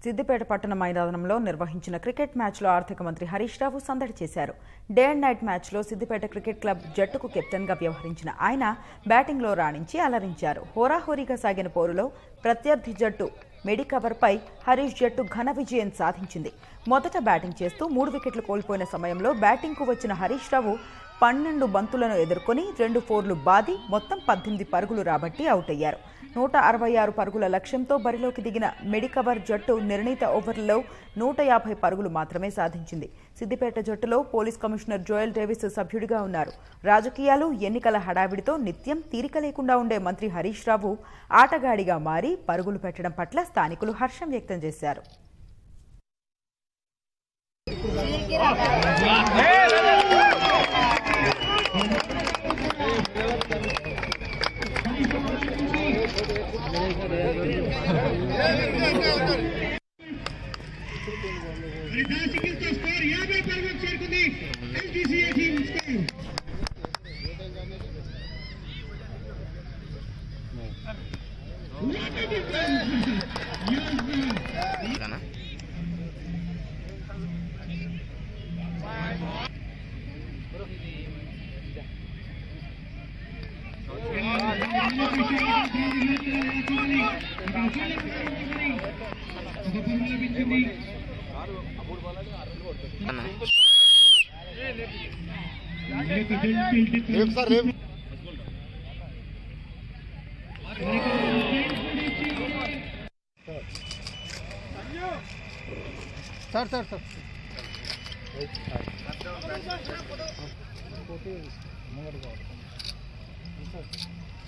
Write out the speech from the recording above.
సిద్దిపేట పట్టణ మైదానంలో నిర్వహించిన క్రికెట్ మ్యాచ్లో ఆర్థిక మంత్రి హరీష్ రావు సందడి చేశారు. డే అండ్ నైట్ మ్యాచ్లో సిద్దిపేట క్రికెట్ క్లబ్ జట్టుకు కెప్టెన్గా వ్యవహరించిన ఆయన బ్యాటింగ్లో రాణించి అలరించారు. హోరాహోరీగా సాగిన పోరులో ప్రత్యర్థి జట్టు మెడికవర్పై హరీష్ జట్టు ఘన విజయం సాధించింది. మొదట బ్యాటింగ్ చేస్తూ 3 వికెట్లు కోల్పోయిన సమయంలో బ్యాటింగ్కు వచ్చిన హరీష్ రావు 12 బంతులను ఎదుర్కొని 2 ఫోర్లు బాది మొత్తం 18 పరుగులు రాబట్టి అవుట్ అయ్యారు. 166 పరుగుల లక్ష్యంతో బరిలోకి దిగిన మెడికవర్ జట్టు నిర్ణీత ఓవర్లలో 150 పరుగులు మాత్రమే సాధించింది. సిద్దిపేట జట్టులో పోలీస్ కమిషనర్ జోయల్ డేవిస్ సభ్యుడిగా ఉన్నారు. రాజకీయాలు, ఎన్నికల హడావిడితో నిత్యం తీరిక లేకుండా ఉండే మంత్రి హరీష్ రావు ఆటగాడిగా మారి పరుగులు పెట్టడం పట్ల స్థానికులు హర్షం వ్యక్తం చేశారు. सर